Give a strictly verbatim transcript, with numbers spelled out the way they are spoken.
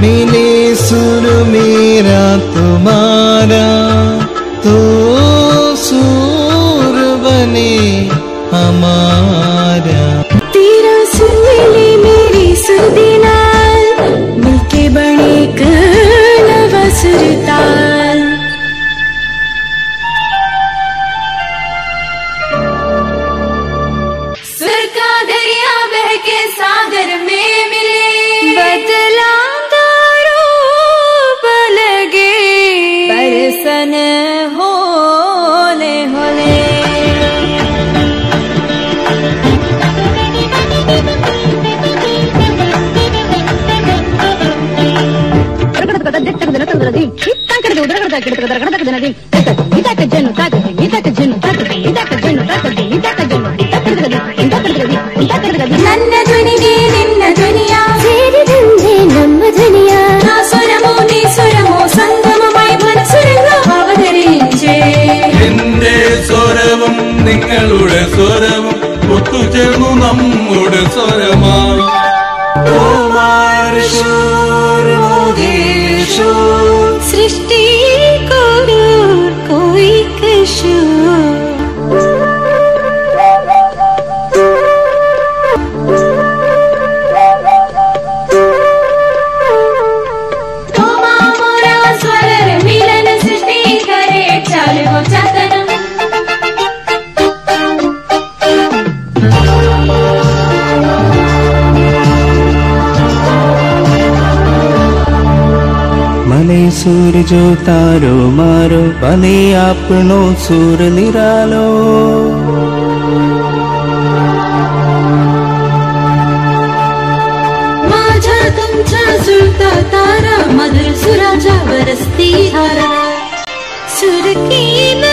मिले सुर मेरा तुम्हारा, तो सुर बने हमारा। तेरा सुर मिले मेरी सुर दे नाल, मिलके बने एक नवा सुर ताल। सुर का दरिया बह के सागर में मिले, बदला रूप लगे, बरसन होले होले। ನನ್ನ ಧ್ವನಿಗೆ ನಿನ್ನ ಧ್ವನಿಯ ಸೇರಿದಂತೆ ನಮ್ಮ ಧ್ವನಿಯ, ನಾ ಸ್ವರಮೋ ನೀ ಸ್ವರಮೋ സംഗമമായി മനസ്സുരംഗ അവതരിച്ചേ. എന്റെ സ്വരവും നിങ്ങളുടെ സ്വരവും ഒത്തുചേർന്നു നമ്മുടെ സ്വരമായി. सृष्टि को दूर कोई कशो, तोमा मोरा स्वर मिलन सृष्टि करे चाले वो चातन। મને સુર જો તારો મારો, બને આપણો સુર નિરાલો। माझा तुमचा सुरता तारा, मधुर सुराजा बरसती धारा, सुर की